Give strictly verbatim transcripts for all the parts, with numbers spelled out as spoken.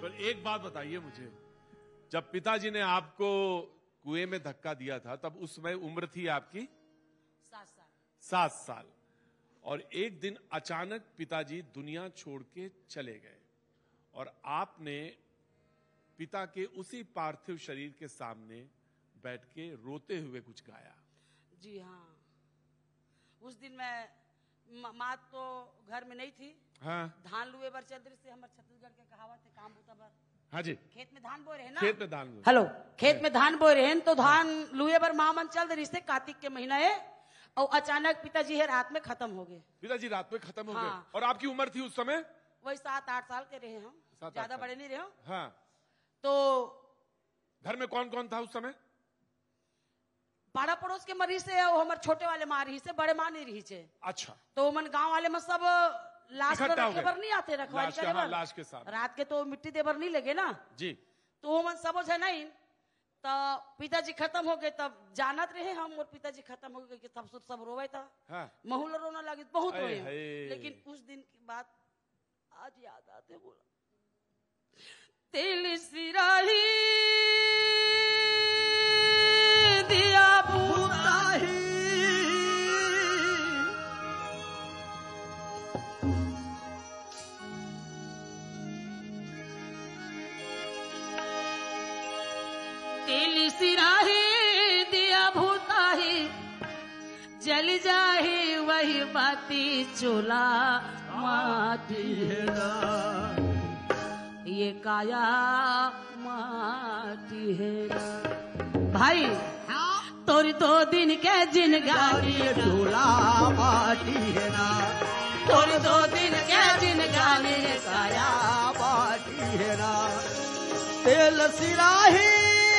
बिल्कुल। एक बात बताइए मुझे, जब पिताजी ने आपको कुएं में धक्का दिया था तब उस समय उम्र थी आपकी सात साल सात साल और एक दिन अचानक पिताजी दुनिया छोड़ के चले गए और आपने पिता के उसी पार्थिव शरीर के सामने बैठ के रोते हुए कुछ गाया। जी हाँ, उस दिन मैं माँ तो घर में नहीं थी। हाँ धान लुए बर चल रही से हमारे छत्तीसगढ़ के कहावत है काम बूता बर। हाँ जी, खेत में धान बोए रहे ना, खेत में धान बोए। हेलो, खेत में धान बोए रहे तो धान लुए बर माँ मन चल रही से कार्तिक के महीना है और अचानक पिताजी है रात में खत्म हो गए। पिताजी रात में खत्म हो हाँ। गए। और आपकी उम्र थी उस समय? वही सात आठ साल के रहे हम, ज्यादा बड़े नहीं रहे हम। हाँ। तो घर में कौन कौन था उस समय? पाड़ा पड़ोस के मरीज से और हमारे छोटे वाले माँ रही से, बड़े माँ नहीं रही से। अच्छा। तो मन गांव वाले में सब लाश इकट्ठा हो रखे गए। बर नहीं आते, रखवाली लाश के- करे हाँ, बर। लाश के साथ। रात के तो मिट्टी दे बर नहीं लगे ना जी। तो मन सब है नहीं। तो पिताजी खत्म हो गए तब जानत रहे हम, और पिताजी खत्म हो गए कि तब सब सब रोवे था। हाँ। महूल रोना लगी, बहुत हाय रोए। हाय। लेकिन उस दिन की बात आज याद आते, बोला तेल सिराही दिया बुताही तेल सिराही दिया भूताही जल जाही वही बाती चूल्हा माटी है ना, ये काया माटी है ना। भाई तोरी दो दिन के जिन गाड़ी चूल्हा माटी है ना, तोरी दो दिन के जिन गाड़ी काया माटी है ना। तेल सिराही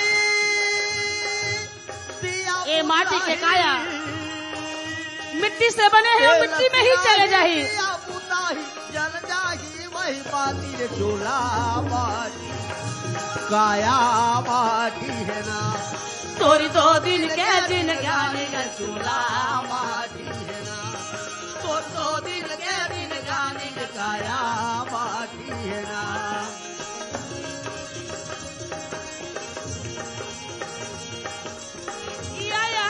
दिया ए माटी के काया मिट्टी से बने हैं, मिट्टी में ही चले जाही। बुताही जल जाही वही बाती रे चूल्हा माटी काया माटी है ना, तोरी दो दिन के दिन गाने का चूल्हा माटी है ना, तो दो दिन के दिन गाने का काया माटी है ना। या या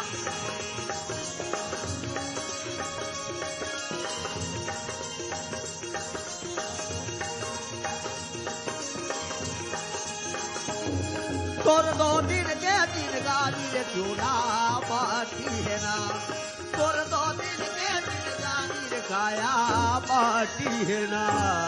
तोर दो दिन के दिन गानी रे चूल्हा माटी है ना, तोर दो दिन के दिन गानी रे काया माटी है ना।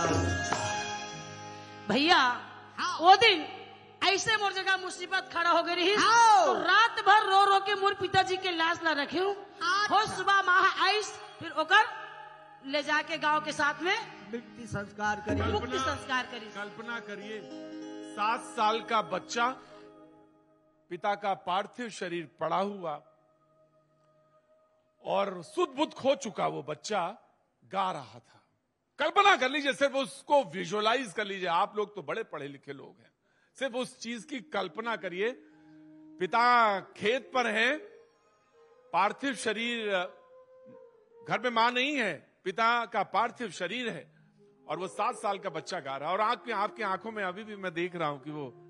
भैया वो दिन ऐसे मोर जगह मुसीबत खड़ा हो गई हाँ। तो रात भर रो रो के मोर पिताजी के लाश ला रखे हूँ। अच्छा। हो सुबह माह आइस फिर ओकर ले जाके गांव के साथ में मिट्टी संस्कार करी, मुक्ति संस्कार करी। कल्पना करिए, सात साल का बच्चा, पिता का पार्थिव शरीर पड़ा हुआ और सुध बुध खो चुका वो बच्चा गा रहा था। कल्पना कर लीजिए, सिर्फ उसको विजुअलाइज कर लीजिए। आप लोग तो बड़े पढ़े लिखे लोग हैं, सिर्फ उस चीज की कल्पना करिए। पिता खेत पर है, पार्थिव शरीर, घर में मां नहीं है, पिता का पार्थिव शरीर है और वो सात साल का बच्चा गा रहा है। और आपकी आपकी आंखों में अभी भी मैं देख रहा हूं कि वो